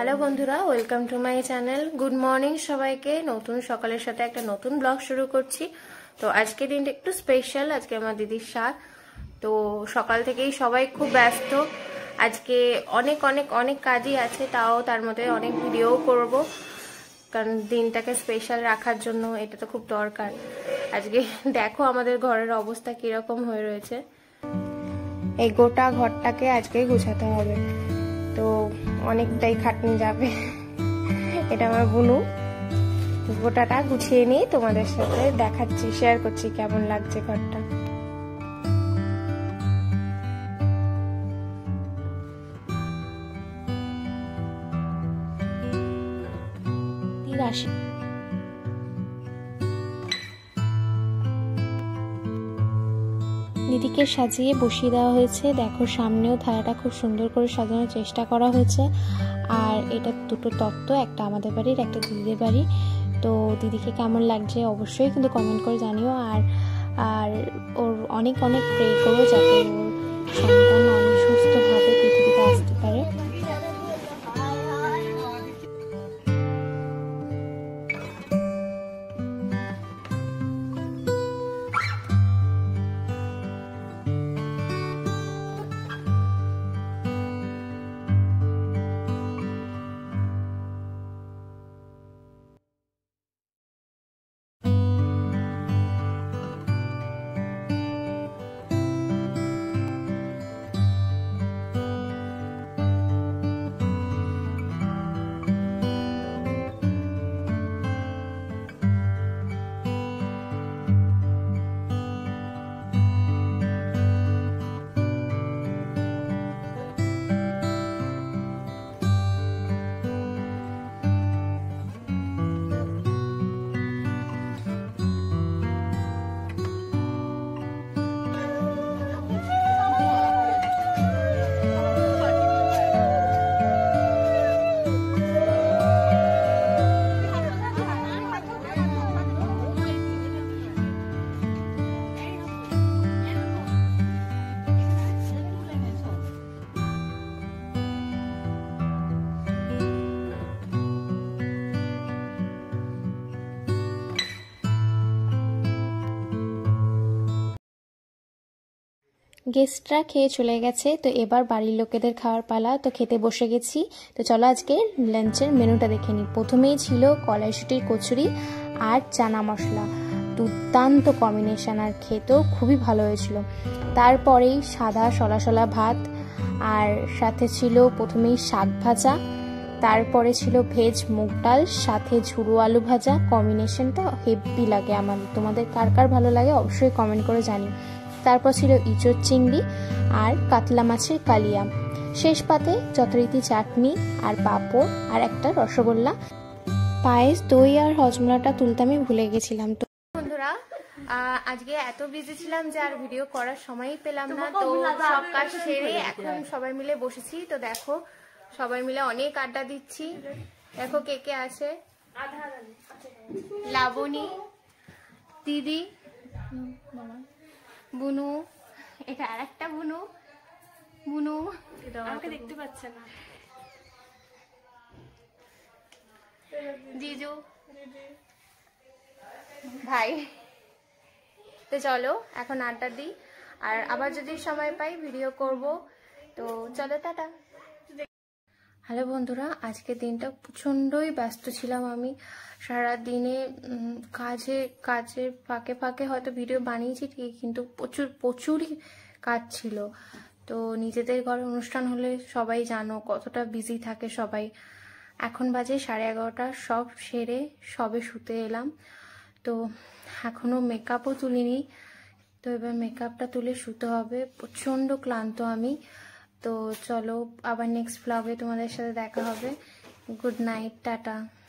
Hello বন্ধুরা, welcome to my channel. Good morning সবাইকে। নতুন সকালের সাথে একটা নতুন ব্লগ শুরু করছি। তো আজকে দিনটা একটু স্পেশাল, আজকে আমার দিদির সাথ। তো সকাল থেকেই সবাই খুব ব্যস্ত। আজকে অনেক অনেক অনেক কাজই আছে, তাও তার মধ্যে অনেক ভিডিও করব, কারণ দিনটাকে স্পেশাল রাখার জন্য এটা তো খুব দরকার। আজকে দেখো আমাদের ঘরের অবস্থা কিরকম হয়ে রয়েছে। এই গোটা ঘরটাকে আজকেই গুছাতে হবে, তো অনেকটাই খাটনি যাবে। এটা আমার বুনু। গোটাটা গুছিয়ে নিয়ে তোমাদের সাথে দেখাচ্ছি, শেয়ার করছি কেমন লাগছে ঘরটা। দিদিকে সাজিয়ে বসিয়ে দেওয়া হয়েছে। দেখো সামনেও থালাটা খুব সুন্দর করে সাজানোর চেষ্টা করা হয়েছে। আর এটা দুটো তত্ত্ব, একটা আমাদের বাড়ির, একটা দিদিদের বাড়ি। তো দিদিকে কেমন লাগছে অবশ্যই কিন্তু কমেন্ট করে জানিও। আর ওর অনেক অনেক প্রে করো যাতে ওর সন্তান অনেক সুস্থভাবে পৃথিবীতে আসতে পারে। গেস্টরা খেয়ে চলে গেছে, তো এবার বাড়ির লোকেদের খাওয়ার পালা। তো খেতে বসে গেছি। তো চলো আজকে লাঞ্চের মেনুটা দেখে নিই। প্রথমেই ছিল কলাইশুঁটির কচুরি আর চানা মশলা, দুর্দান্ত কম্বিনেশন, আর খেতেও খুবই ভালো হয়েছিল। তারপরেই সাদা সলা সলা ভাত, আর সাথে ছিল প্রথমেই শাক ভাজা, তারপরে ছিল ভেজ মুগ ডাল, সাথে ঝুড়ো আলু ভাজা। কম্বিনেশনটা হেভি লাগে আমার, তোমাদের কার কার ভালো লাগে অবশ্যই কমেন্ট করে জানিও। তারপর ছিল ইঁচড় চিংড়ি আর কাতলা মাছের কালিয়া। শেষ পাতে যথারীতি চাটনি আর পাঁপড় আর একটা রসগোল্লা, পায়েস, দই আর হজমলাটা তুলতে আমি ভুলে গেছিলাম। তো বন্ধুরা, আজকে এত বিজি ছিলাম যে আর ভিডিও করার সময়ই পেলাম না। তো সব কাজ সেরে এখন সবাই মিলে বসেছি। তো দেখো সবাই মিলে অনেক আড্ডা দিচ্ছি। দেখো কে কে আছে। লাবণী, দিদি, বুনু, এটা আর একটা বুনু, বুনু আমাকে দেখতে পাচ্ছে না, জিজু, ভাই। তো চলো এখন আড্ডা দিই, আর আবার যদি সময় পাই ভিডিও করব। তো চলো, টাটা। হ্যালো বন্ধুরা, আজকের দিনটা প্রচণ্ডই ব্যস্ত ছিলাম আমি। সারা দিনে কাজের ফাঁকে ফাঁকে হয়তো ভিডিও বানিয়েছি ঠিকই, কিন্তু প্রচুরই কাজ ছিল। তো নিজেদের ঘরে অনুষ্ঠান হলে সবাই জানো কতটা বিজি থাকে সবাই। এখন বাজে 11:30, সব সেরে সবে শুতে এলাম। তো এখনও মেকআপও তুলিনি, তো এবার মেকআপটা তুলে শুতে হবে। প্রচণ্ড ক্লান্ত আমি। তো চলো আবার নেক্সট ব্লগে তোমাদের সাথে দেখা হবে। Good night, tata.